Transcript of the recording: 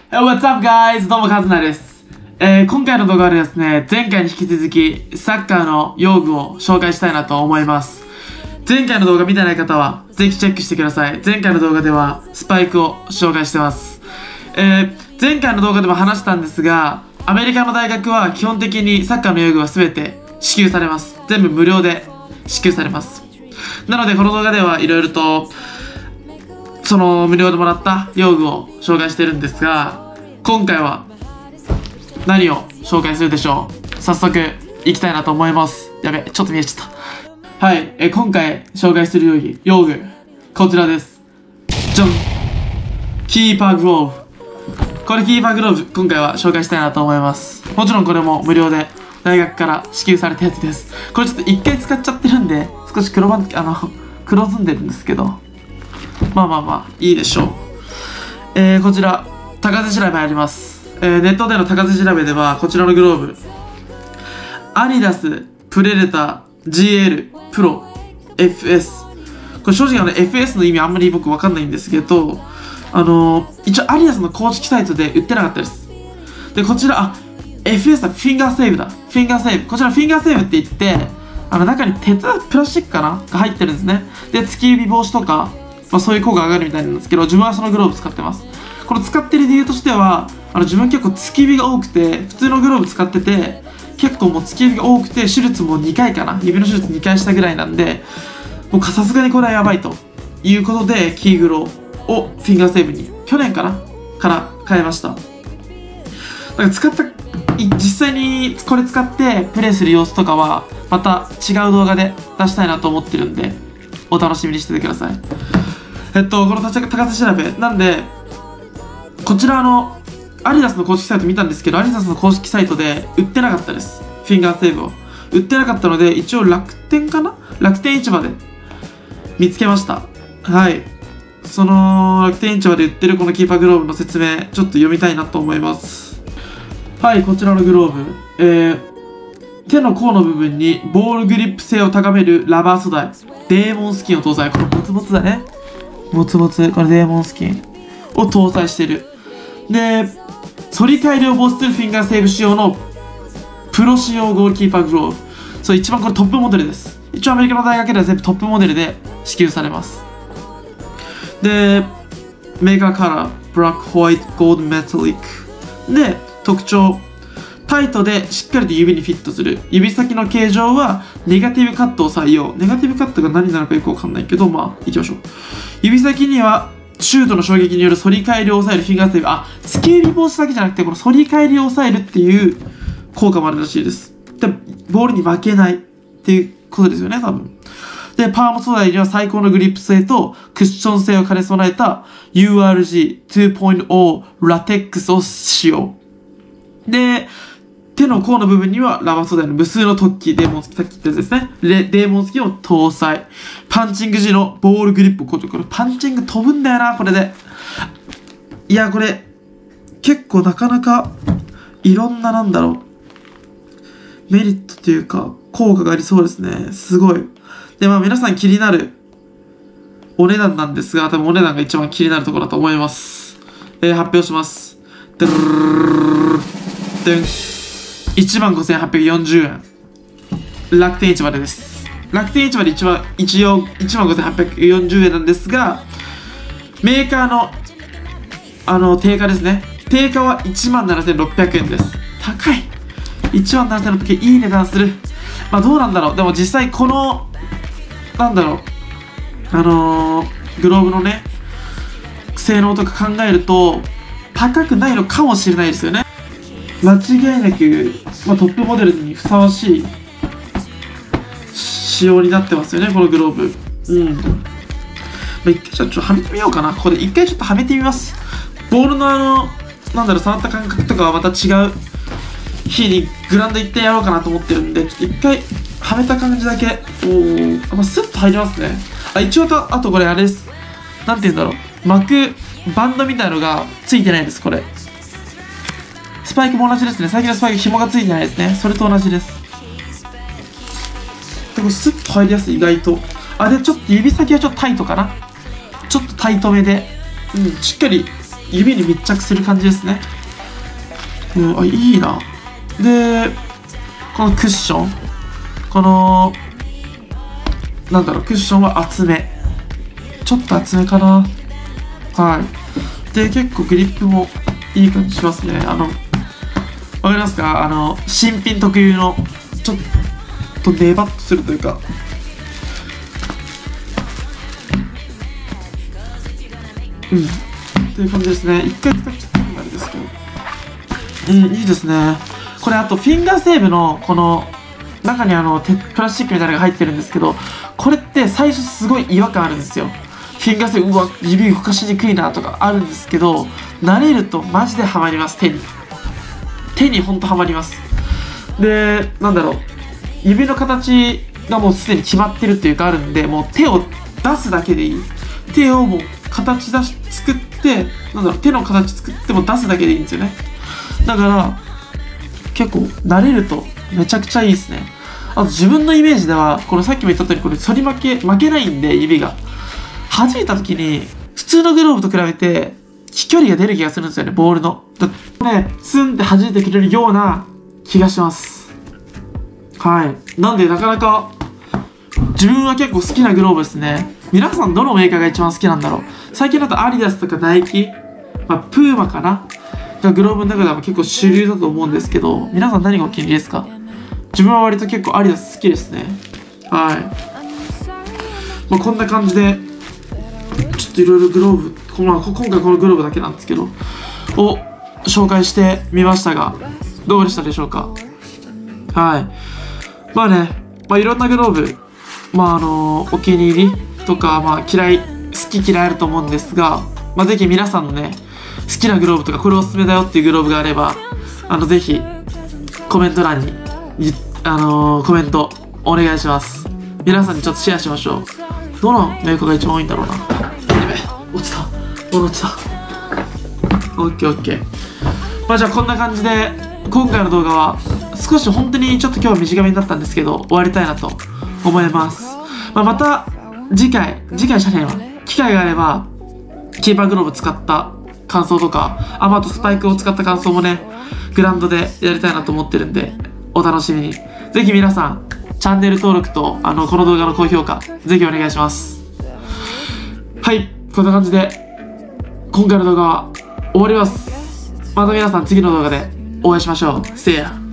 Hey, what's up, guys? どうも、カズナです。今回の動画はですね、前回に引き続き、サッカーの用具を紹介したいなと思います。前回の動画見てない方は、ぜひチェックしてください。前回の動画では、スパイクを紹介してます。前回の動画でも話したんですが、アメリカの大学は基本的にサッカーの用具は全て支給されます。全部無料で支給されます。なので、この動画ではいろいろと、その無料でもらった用具を紹介してるんですが、今回は何を紹介するでしょう。早速いきたいなと思います。やべ、ちょっと見えちゃった。はい、今回紹介する用具こちらです。じゃん、キーパーグローブ。これキーパーグローブ今回は紹介したいなと思います。もちろんこれも無料で大学から支給されたやつです。これちょっと一回使っちゃってるんで少し黒ずんでるんですけど、まあいいでしょう。こちら高瀬調べあります。ネットでの高瀬調べではこちらのグローブ、アディダスプレデター GL プロ FS、 これ正直FS の意味あんまり僕わかんないんですけど、一応アディダスの公式サイトで売ってなかったです。でこちらFS だ、フィンガーセーブだ、フィンガーセーブ。こちらフィンガーセーブって言って、中にプラスチックかなが入ってるんですね。で突き指防止とか、そういう効果が上がるみたいなんですけど、自分はそのグローブ使ってます。この使ってる理由としては、自分結構突き指が多くて、普通のグローブ使ってて、結構もう突き指が多くて、手術も2回かな、指の手術2回したぐらいなんで、もうさすがにこれはやばいということで、キーグロをフィンガーセーブに去年から変えました。だから実際にこれ使ってプレイする様子とかはまた違う動画で出したいなと思ってるんで、お楽しみにしててください。この高瀬調べなんで、こちらアディダスの公式サイト見たんですけど、アディダスの公式サイトで売ってなかったです。フィンガーセーブを売ってなかったので、一応楽天市場で見つけました。はい、その楽天市場で売ってるこのキーパーグローブの説明ちょっと読みたいなと思います。はい、こちらのグローブ、手の甲の部分にボールグリップ性を高めるラバー素材、デーモンスキンを搭載。このボツボツだね、これデーモンスキンを搭載してる。で反り返りを防止するフィンガーセーブ仕様のプロ仕様ゴールキーパーグローブ。そう、一番これトップモデルです。一応アメリカの大学では全部トップモデルで支給されます。でメーカーカラーブラックホワイトゴールドメタリックで、特徴タイトでしっかりと指にフィットする。指先の形状はネガティブカットを採用。ネガティブカットが何なのかよくわかんないけど、行きましょう。指先にはシュートの衝撃による反り返りを抑えるフィンガーセーブ。突き指防止だけじゃなくて、この反り返りを抑えるっていう効果もあるらしいです。でボールに負けないっていうことですよね、多分。でパーム素材には最高のグリップ性とクッション性を兼ね備えた URG2.0 ラテックスを使用。で手の甲の部分にはラバー素材の無数の突起、デーモンスキン、さっき言ったやつですね。デーモンスキンを搭載。パンチング時のボールグリップ。これパンチング飛ぶんだよな、これで。いや、これ、結構なかなか、いろんなメリットというか、効果がありそうですね。すごい。で、皆さん気になるお値段なんですが、多分お値段が一番気になるところだと思います。発表します。15,840円。楽天市場でです。楽天市場で一応 15,840 円なんですが、メーカーの定価ですね。定価は 17,600 円です。高い。 17,600 円、いい値段する。どうなんだろう。でも実際このグローブのね性能とか考えると高くないのかもしれないですよね。間違いなく、トップモデルにふさわしい仕様になってますよね、このグローブ。一回ちょっとはめてみようかな。ここで一回ちょっとはめてみます。ボールの触った感覚とかはまた違う日にグラウンド行ってやろうかなと思ってるんで、ちょっと一回はめた感じだけ、スッと入りますね。一応あとこれあれです。なんて言うんだろう。巻くバンドみたいのがついてないです、これ。スパイクも同じですね。最近のスパイク紐がついてないですね。それと同じです。でこれスッと入りやすい、意外と。でちょっと指先はちょっとタイトかな。ちょっとタイトめで、しっかり指に密着する感じですね。あ、いいな。で、このクッション。この、なんだろう、クッションは厚め。ちょっと厚めかな。はい。で、結構グリップもいい感じしますね。わかりますか？新品特有の、ちょっとネバッとするというか。っていう感じですね。一回使っちゃったんであれですけど。いいですね。これあとフィンガーセーブのこの中にプラスチックみたいなのが入ってるんですけど、これって最初すごい違和感あるんですよ。フィンガーセーブ、うわ、指動かしにくいなとかあるんですけど、慣れるとマジでハマります、手にほんとハマります。で、なんだろう、指の形がもうすでに決まってるっていうかあるんで、もう手を出すだけでいい。手をもう形作って、なんだろう、手の形作っても出すだけでいいんですよね。だから結構慣れるとめちゃくちゃいいですね。あと自分のイメージでは、このさっきも言った通り、これ反り負けないんで、指が弾いた時に普通のグローブと比べて飛距離が出る気がするんですよね、ボールの。ね、スンって弾いてくれるような気がします。はい。なんでなかなか自分は結構好きなグローブですね。皆さんどのメーカーが一番好きなんだろう。最近だとアディダスとかナイキ、プーマかながグローブの中でも結構主流だと思うんですけど、皆さん何がお気に入りですか？自分は割と結構アディダス好きですね。はい。こんな感じで、ちょっといろいろグローブ、今回このグローブだけなんですけど、を紹介してみましたが、どうでしたでしょうか？はい。いろんなグローブ、お気に入りとか、好き嫌いあると思うんですが、ぜひ皆さんのね、好きなグローブとか、これおすすめだよっていうグローブがあれば、ぜひ、コメント欄に、コメントお願いします。皆さんにちょっとシェアしましょう。どのメーカーが一番多いんだろうな。落ちた。落ちた。オッケーオッケー。じゃあこんな感じで、今回の動画は、少し本当にちょっと今日は短めになったんですけど、終わりたいなと思います。また、次回じゃねえわ。機会があれば、キーパーグローブ使った感想とか、あとスパイクを使った感想もね、グラウンドでやりたいなと思ってるんで、お楽しみに。ぜひ皆さん、チャンネル登録と、この動画の高評価、ぜひお願いします。はい、こんな感じで、今回の動画は終わります。また皆さん次の動画でお会いしましょう。せや。